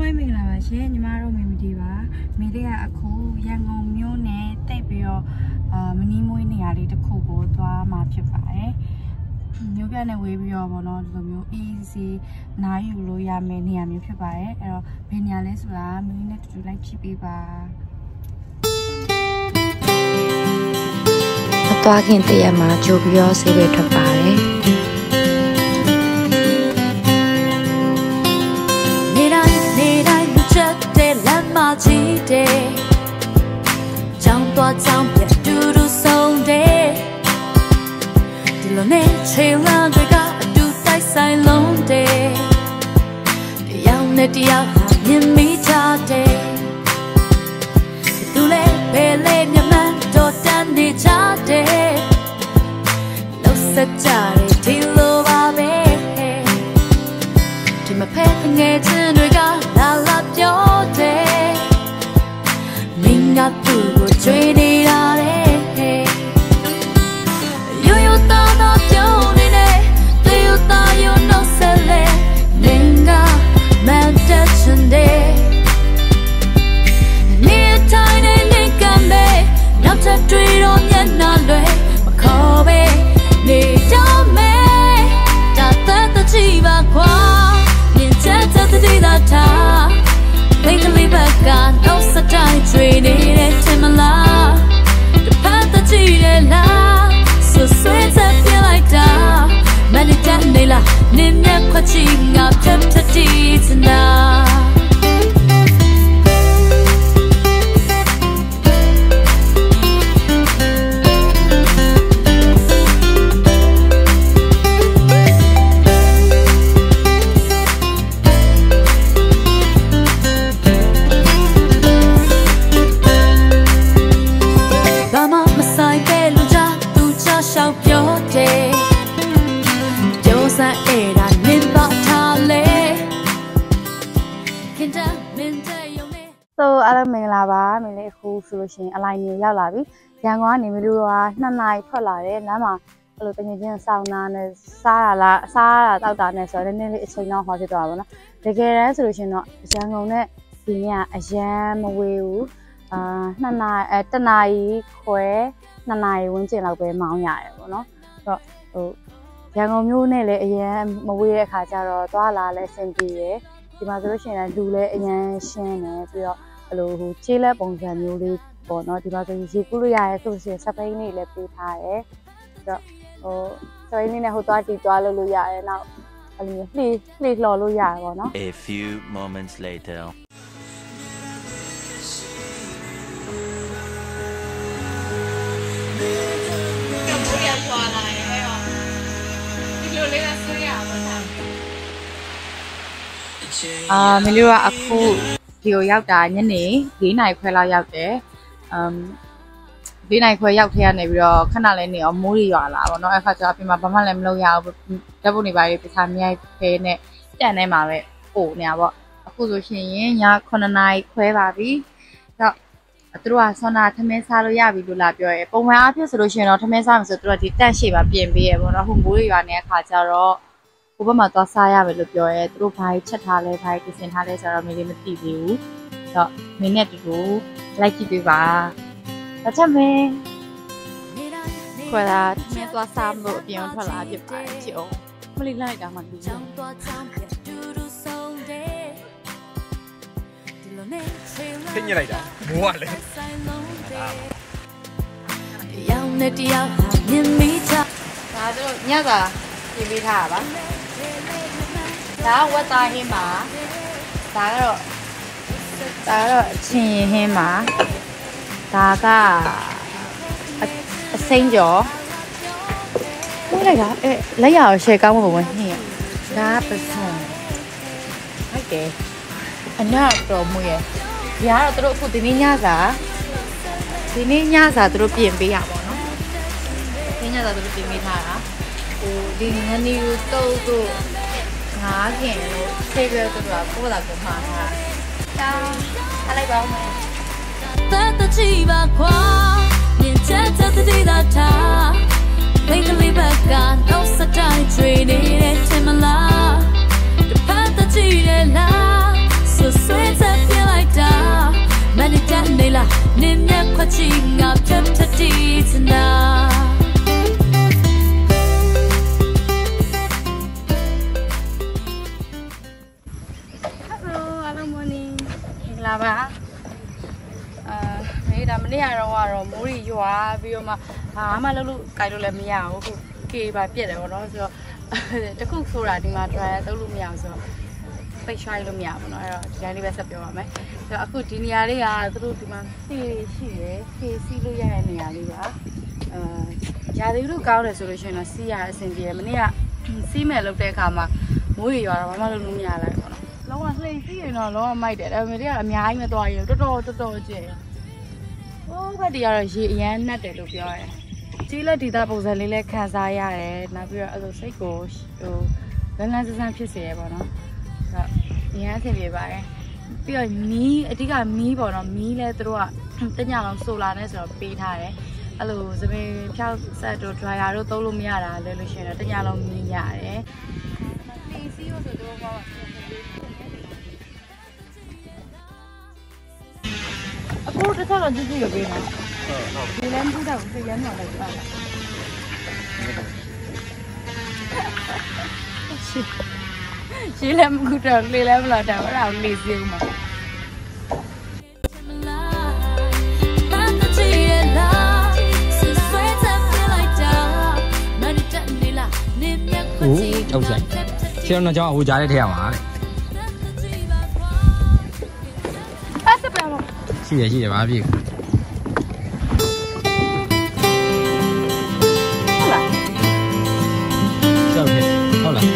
ဝိုင်းမင်္ဂလာပါရှင်ညီမတို့မေမဒီပါမေလေးကအခုရန်ကုန်မြို့နယ်တိတ်ပြီးတော့မနီးမွေးနေရာလေးတစ်ခုကိုသွားမှာဖြစ်ပါတယ်မြို့ပြနဲ့ဝေးပြီးတော့ဗောနော်ဒီလိုမျိုး easy နားယူလို့ရမယ့်နေရာမျိုးဖြစ်ပါတယ်အဲ့တော့ဘယ်နေရာလဲဆိုတာမင်းနဲ့တူတူလိုက်ကြည့်ပေးပါအသွားခင်တရက်မှာကြိုပြီးတော့ဆေးပဲထွက်ပါတယ်ချီတဲ့ကြောင်းသွားကြောင်းပြတူတူဆုံးတဲ့ဒီလိုနဲ့ချေလန်းတွေကအတူတိုက်ဆိုင်လုံးတဲ့တရားနဲ့တရားဟာမြင်မိကြတဲ့သူလည်းဘယ်လဲမြမတော့တန်းနေကြတဲ့လို့စကြတဲ့ဒီလိုပါပဲဒီမဖက်ငယ်ချင်းတွေကလာလာပြောတဲ့ငါသူ့ကိုကြွေးနေရတယ်ရိုးရိုးသားသားပြောနေတယ်တေးသားရိုးနှုတ်ဆက်လေနင်ကမန်တက်ချင်တယ်နေတိုင်းနေကမ်းပဲနောက်ထပ်တွေ့တော့မျက်နှာလွယ်မခေါ်ပဲနေတော့မယ်ဒါသက်တချီပါခွာမြင်ချက်သက်တည်းသာထားMake the leap again, no such a training it in my life. The path that you love, so sweet I feel like that. Many times they lie, never catching up, kept the deeds now. So အားလုံးမင်္ဂလာပါမင်းလေးအခုဆိုလို့ရှိရင်အလိုက်နေရောက်လာပြီရန်ကုန်ကနေမလို့က2နာရီထွက်လာတယ်လမ်းမှာအဲ့လိုတကယ်ချင်းစောင်းနာနဲ့စားတာတောက်တာနဲ့ဆိုတော့နည်းနည်းလေးအချိန်တော့ဟောဖြစ်သွားပါဘောနော်တကယ်တမ်းဆိုလို့ရှိရင်တော့ရန်ကုန်နဲ့ဒီနေ့ကအရန်မဝေးဘူး1နာရီခွဲ2နာရီဝန်းကျင်လောက်ပဲမောင်းရတယ်ပေါ့နော်ဆိုတော့ဟိုရန်ကုန်မြို့နဲ့လည်းအရန်မဝေးတဲ့အခါကျတော့သွားလာလဲအဆင်ပြေတယ်ဒီမှာဆိုလို့ရှိရင်လူလည်းအရန်ရှင်းတယ်ပြီးတော့အဲ့လိုဟိုခြေလက်ပုံစံမျိုးလေးပေါ့နော်ဒီမှာဆိုရေကူးလို့ရတယ်ဆိုရှင်စပိန်လေးလည်းပေးထားတယ်ပြီးတော့ဟိုစပိန်လေးနဲ့ဟိုသွားတီသွားလို့ရတယ်နောက်အဲ့လိုလှေလှော်လို့ရတယ်ပေါ့နော် A few moments later မင်းတို့ကအခုဒီကိုရောက်တာညနေ4နာရီခွဲလောက်ရောက်တယ်4နာရီခွဲရောက်ထဲကနေပြီးတော့ခဏလေးနေအောင်မိုးရွာလာပေါ့နော်အဲ့ခါကျတော့ပြင်မှာဘာမှလည်းမလုပ်ရဘူးဓာတ်ပုံတွေပါပြီးပစာမြိုက်ဖဲနဲ့တန်ထဲမှာပဲပို့နေတာပေါ့အခုဆိုရှင်ည9နာရီခွဲပါပြီတော့သူတို့ကဆွမ်းနာထမင်းစားလို့ရပြီလို့လာပြောရဲပုံမှန်အားဖြင့်ဆိုလို့ရှိရင်တော့ထမင်းစားမှဆိုသူတို့ကဒီတက်ရှိပါပြင်ပေးရပေါ့နော်ဟိုမိုးရွာနေတဲ့ခါကျတော့ဟိုဘက်မှာသွားစားရမယ်လို့ပြောရဲသူတို့ဘာချက်ထားလဲဘာပြင်ဆင်ထားလဲဆိုတော့မင်းလေးမသိသေးဘူးတော့မင်းနဲ့တူတူလိုက်ကြည့်ပေးပါဒါချက်မင်းခွဲလာမင်းသွားစားလို့အပြင်ထွက်လာဖြစ်ပါတယ်ချစ်အောင်မလေးလိုက်တာမှလူကြီးခင်းညလိုက်တာမိုးကလည်းရောင်နဲ့တရားမြင်မိချဒါတို့ညစာပြင်ပေးထားတာပါဒါဝတ်သားဟင်းပါဒါကတော့အချင်းဟင်းပါဒါကအစိမ်းကြော်ကိုလိုက်တာလက်ရအောင်ရှယ်ကောင်းမှာဝင်ဟင်းဒါပစုံဟုတ်တယ်အနာတော်မွေးရဒီကတော့သူတို့အခုဒီနေ့ညစာသူတို့ပြင်ပေးရပါတော့ဒီညစာသူတို့ပြင်ပေးထားတာဟိုဒီငနီကိုတုတ်တို့ငါးခင်လို့ဆေးပြတို့ကပို့လာကုန်မှာတာထားလိုက်ပါဦးမယ်သက်တချီပါခွာမြင်ချက်သက်တည်းသာထား Make the leap again, no such a training it in my life. The path that you love, so sweet. là bà mấy đám này là rồi mũi dọa bây giờ mà lúc cái đồ làm mèo kì bà biết rồi nó rồi chắc cũng số là đi mà trai tao lúc mèo rồiไปช่วยลูกยาวเนาะยายนี่แบบสับပြောပါမယ်ဆိုတော့အခုဒီနေရာလေးကသူတို့ဒီမှာစီရှိတယ်စီလို့ရတဲ့နေရာလေးပါရာသီဥတုကောင်းတယ်ဆိုလို့ရှိရင်တော့စီရအဆင်ပြေတယ်မနေ့ကစီးမဲ့လုပ်တဲ့အခါမှာမိုးရေရွာတော့ဘာမှလုပ်လို့မရလိုက်ပေါ့နော်လုံးဝလှိမ့်စီးရင်တော့လုံးဝမိုက်တယ်ဒါပေမဲ့ဒီကအများကြီးမသွားရင်တော်တော်ကျဲဟိုဘက်ဒီကတော့ရေအရန်နှက်တယ်လို့ပြောရတယ်ကြီးလက်ဒီသားပုံစံလေးလည်းခံစားရတယ်နောက်ပြီးတော့အဲ့လိုစိတ်ကိုဟိုလန်းလန်းဆန်းဆန်းဖြစ်စေရပေါ့နော်အရန်ဆင်ပြေပါတယ်ပြီးတော့မီးအဓိကမီးပေါ့နော်မီးလဲသူတို့ကတညလုံးဆိုလာနဲ့ဆိုတော့ပေးထားတယ်အဲ့လိုသပင်ဖြောက်ဆက်တို့ dryer တို့သုံးလို့မရတာလဲလို့ရှိရင်တော့တညလုံးမီးရတယ်တီစီကိုဆိုတော့အခုတစ်ချက်တော့ကြည့်ကြည့်ရပေးနော်ဒီလမ်းကြည့်တော့ဒီလမ်းတော့လိုက်ပါလားရှင်းလည်းမကူတော့လေလည်းမလာတော့အဲ့ဒါကိုလေစီဦးမှာဟုတ်ကဲ့ရှင်းတော့ကြောင်းဟိုကြားလေးထည့်ရမှာတဲ့အဲ့စပယ်မရှိရပါပြီဟုတ်လား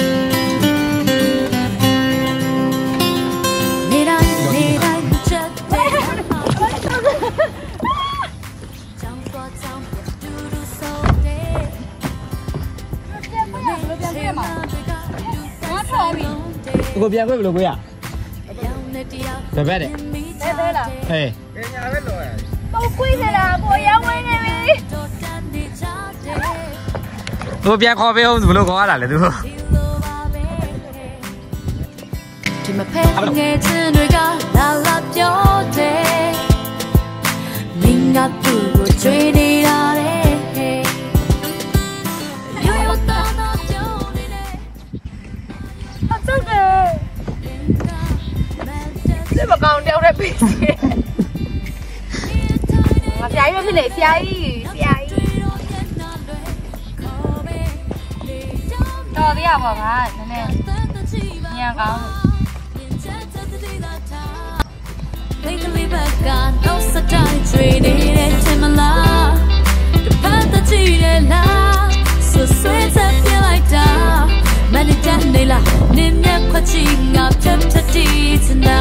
ကိုပြန်ခွင့်ဘယ်လိုခွင့်ရဘယ်ဘက်တဲ့ဘယ်လားဟေးညာပဲလို့ပေါ့ခွင့်နေတာပေါ်ရောင်းဝင်းနေပြီကိုပြန်ခေါ်ပေးအောင်ဘယ်လိုခေါ်ရတာလဲသူဒီမဖက်ငယ်ချင်းတွေကလာပြောတယ်မင်းကသူ့ကိုချွေးနေတာလေမကောင်းတောက်တဲ့ပေးစီငါဆရာကြီးပဲဖြစ်နေဆရာကြီးတော်သေးရပါငါနည်းနည်းညံကောင်းလေးကလေးဘက်ကတော့စတိုင်းချွေနေတဲ့ချင်မလားတပတ်တချီတဲ့လားဆွဲဆက်ပြလိုက်တာမန်ကြနေလားနင်းမြခွချီငါဖြတ်တီးစနာ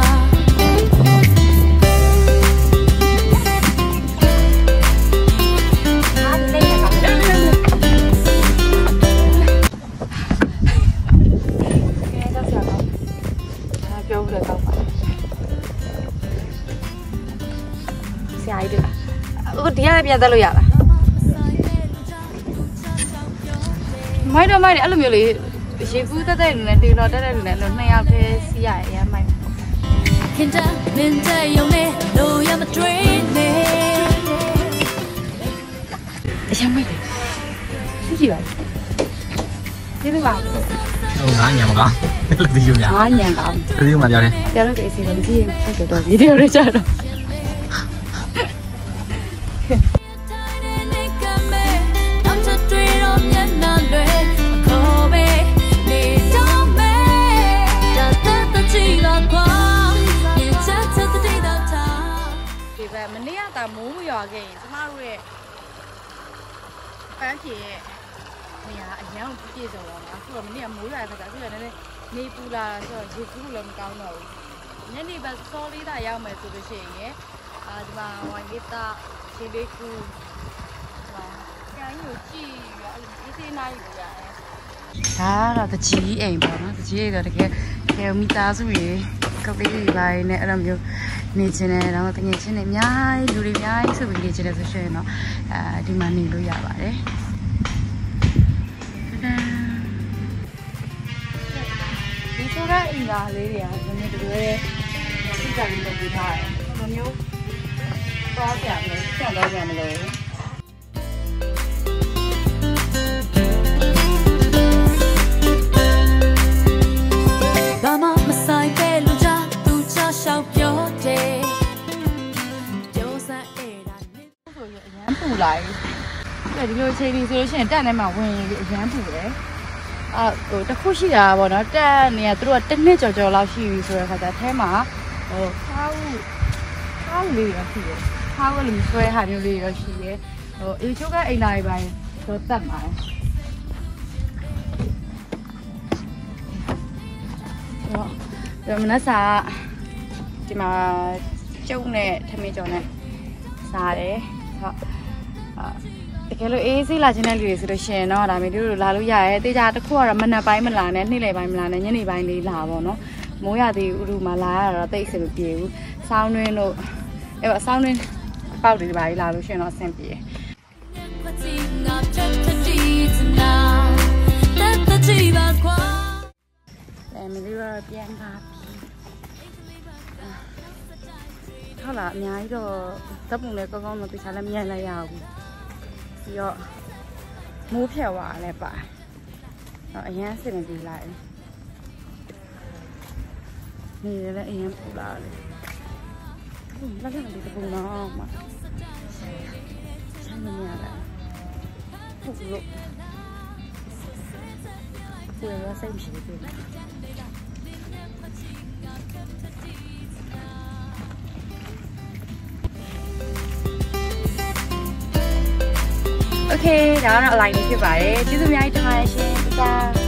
ဒီရပြန်တက်လို့ရလားမိုက်တော့မိုက်တယ်အဲ့လိုမျိုးလေးရေကူးတက်တဲ့လူနဲ့တေတော်တက်တဲ့လူနဲ့လို့နှစ်ယောက်တည်းစီးရရမ်းမိုက်ခင်ဗျာမင်းတဲ့ယုံနေလို့ရမတွေးနေအရင်မိုက်တယ်ကြည့်ပါဒီလိုပါဟုတ်ငါညံမကောင်းလက်ဒီယူများငါညံကောင်းဒီယူမှာပြောတယ်ပြောလို့အစီအစဉ်ကြီးဆက်တော့ဗီဒီယိုလေးကြတော့မနေ့ကတာမိုးမရွာခဲ့ရင်ကျမတို့ရဲ့ပန်းဖြေရဲ့နေရာအရင်ကပြည့်စုံတော့အခုတော့မနေ့ကမိုးရွာတဲ့ခါကျအခုလည်းနည်းနည်းနေပူလာဆိုတော့ရေကူးလည်းမကောင်းတော့ဘူးညနေဘက်စောလေးတာရောက်မယ်ဆိုလို့ရှိရင်ဒီမှာဝိုင်လေးတာခြေလေးကူးကျန်ကိုကြည့်ရအဲ့ဒီသေးနိုင်ရရတယ်ဒါတော့တကြီးအိမ်ပေါ့နော်တကြီးအိမ်တော့တကယ်မိသားစုတွေကောက်လေးတွေပါနေအဲ့လိုမျိုးနေချင်တယ်တော့တကယ်ချင်းနေအများကြီးလူတွေအများကြီးဆိုပြီးနေချင်တယ်ဆိုရှင်တော့ဒီမှာနေလို့ရပါတယ်ဒီဆိုတဲ့အင်္ဂါလေးတွေကဒီနေ့တူရဲ့စိတ်ကလေးလုပ်ပြီးထားတယ်ဘယ်မျိုးသွားကြမလဲဆက်သွားကြမလို့ဘာမှမဆိုင်တဲ့လူကြသူချရှောက်လာပြီဒီလိုချိန်ပြီးဆိုလို့ရှိရင်တက်ထဲမှာဝင်အရန်ပူတယ်ဟိုတစ်ခုရှိတာပေါ့နော်တက်နေရသူတို့ကတစ်နှစ်ကျော်လောက်ရှိပြီဆိုတော့ခါကျအဲမှာဟိုခါးလေးရရှိတယ်ခါးကလေးဆွဲဟာမျိုးလေးရရှိတယ်ဟိုအေချိုးကအိမ်လာပိုင်းတော့တက်မှာဟောမနက်စာဒီမှာကျုပ်နဲ့ထမင်းကျော်နဲ့စားတယ်ဟုတ်တကယ်လို့အေးဆေးလာခြင်းတဲ့လူတွေဆိုလို့ရှိရင်တော့ဒါမျိုးတို့လာလို့ရရဲတေးကြတစ်ခုကတော့မနက်ပိုင်းမလာနဲ့နေ့လယ်ပိုင်းမလာနဲ့ညနေပိုင်းလေးလာပေါ့နော်မိုးရသေးဥရုမှာလာရတော့တိတ်အဆင်မပြေဘူးစောင်းတွင်းတို့အဲ့တော့စောင်းတွင်းပေါက်တွေပါလာလို့ရှိရင်တော့အဆင်ပြေမလေးရပြန်ပါဟုတ်လားအများကြီးတော့ဓာတ်ပုံလည်းကောင်းကောင်းတော့တခြားလည်းမရိုက်လိုက်ရဘူးပြီးတော့မိုးဖြက်သွားလည်းပါတော့အရင်စစ်နေပြီလိုက်နေလည်းအရင်ပူလာတယ်လက်ကနေဒီပုံတော့မှချမ်းနေရတယ်ပူလို့ပူရစိတ်ရှိတယ်โอเคဒါကတော့အလိုက်လေးဖြစ်ပါတယ်ကျေးဇူးအများကြီးတင်ပါတယ်ရှင်